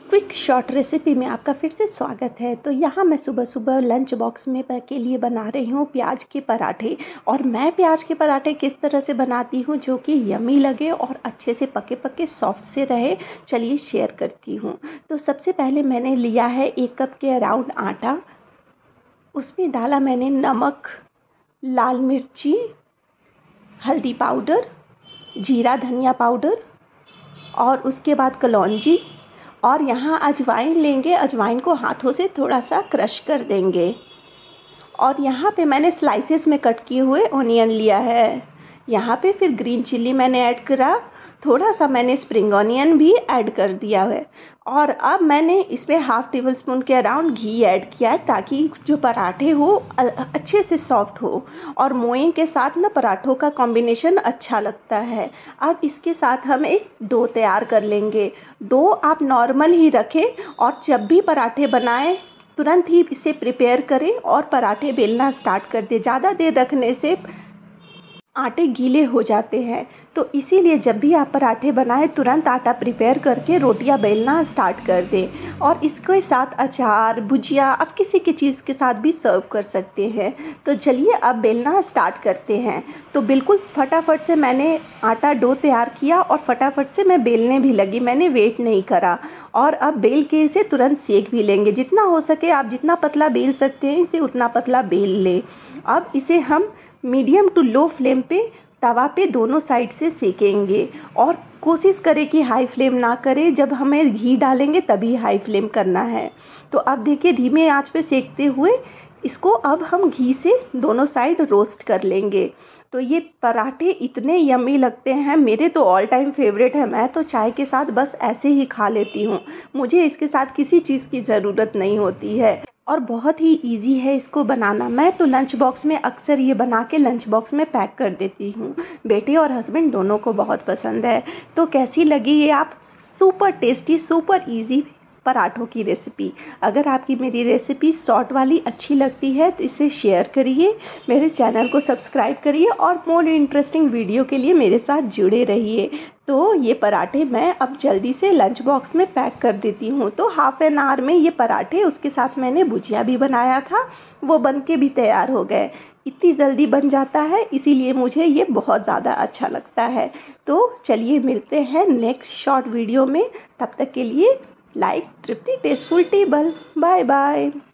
Quick short recipe में आपका फिर से स्वागत है। तो यहाँ मैं सुबह सुबह लंच बॉक्स में के लिए बना रही हूँ प्याज के पराठे। और मैं प्याज के पराठे किस तरह से बनाती हूँ जो कि यमी लगे और अच्छे से पके पके सॉफ्ट से रहे, चलिए शेयर करती हूँ। तो सबसे पहले मैंने लिया है 1 कप के अराउंड आटा। उसमें डाला मैंने नमक, लाल मिर्ची, हल्दी पाउडर, जीरा धनिया पाउडर और उसके बाद कलौंजी। और यहाँ अजवाइन लेंगे, अजवाइन को हाथों से थोड़ा सा क्रश कर देंगे। और यहाँ पे मैंने स्लाइसेस में कट किए हुए ऑनियन लिया है। यहाँ पे फिर ग्रीन चिल्ली मैंने ऐड करा, थोड़ा सा मैंने स्प्रिंग ऑनियन भी ऐड कर दिया है। और अब मैंने इसमें हाफ़ टेबल स्पून के अराउंड घी ऐड किया है ताकि जो पराठे हो अच्छे से सॉफ्ट हो और मोएं के साथ ना पराठों का कॉम्बिनेशन अच्छा लगता है। अब इसके साथ हम एक डो तैयार कर लेंगे। डो आप नॉर्मल ही रखें और जब भी पराठे बनाएं तुरंत ही इसे प्रिपेयर करें और पराठे बेलना स्टार्ट कर दें। ज़्यादा देर रखने से आटे गीले हो जाते हैं, तो इसीलिए जब भी आप पराठे बनाएं तुरंत आटा प्रिपेयर करके रोटियां बेलना स्टार्ट कर दें। और इसके साथ अचार, भुजिया आप किसी की चीज़ के साथ भी सर्व कर सकते हैं। तो चलिए अब बेलना स्टार्ट करते हैं। तो बिल्कुल फटाफट से मैंने आटा डो तैयार किया और फटाफट से मैं बेलने भी लगी, मैंने वेट नहीं करा। और अब बेल के इसे तुरंत सेक भी लेंगे। जितना हो सके आप जितना पतला बेल सकते हैं इसे उतना पतला बेल लें। अब इसे हम मीडियम टू लो फ्लेम पे तवा पे दोनों साइड से सेकेंगे। और कोशिश करें कि हाई फ्लेम ना करें, जब हमें घी डालेंगे तभी हाई फ्लेम करना है। तो अब देखिए धीमे आंच पे सेकते हुए इसको अब हम घी से दोनों साइड रोस्ट कर लेंगे। तो ये पराठे इतने यम्मी लगते हैं, मेरे तो ऑल टाइम फेवरेट है। मैं तो चाय के साथ बस ऐसे ही खा लेती हूँ, मुझे इसके साथ किसी चीज़ की ज़रूरत नहीं होती है। और बहुत ही इजी है इसको बनाना। मैं तो लंच बॉक्स में अक्सर ये बना के लंच बॉक्स में पैक कर देती हूँ। बेटे और हस्बैंड दोनों को बहुत पसंद है। तो कैसी लगी ये आप सुपर टेस्टी सुपर इजी पराठों की रेसिपी? अगर आपकी मेरी रेसिपी शॉर्ट वाली अच्छी लगती है तो इसे शेयर करिए, मेरे चैनल को सब्सक्राइब करिए और मोर इंटरेस्टिंग वीडियो के लिए मेरे साथ जुड़े रहिए। तो ये पराठे मैं अब जल्दी से लंच बॉक्स में पैक कर देती हूँ। तो हाफ़ एन आवर में ये पराठे, उसके साथ मैंने भुजिया भी बनाया था, वो बन के भी तैयार हो गए। इतनी जल्दी बन जाता है इसीलिए मुझे ये बहुत ज़्यादा अच्छा लगता है। तो चलिए मिलते हैं नेक्स्ट शॉर्ट वीडियो में, तब तक के लिए like Trupti tasteful table. Bye bye.